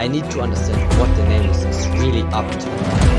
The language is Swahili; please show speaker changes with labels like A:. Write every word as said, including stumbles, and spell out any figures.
A: I need to understand what the name is really up to.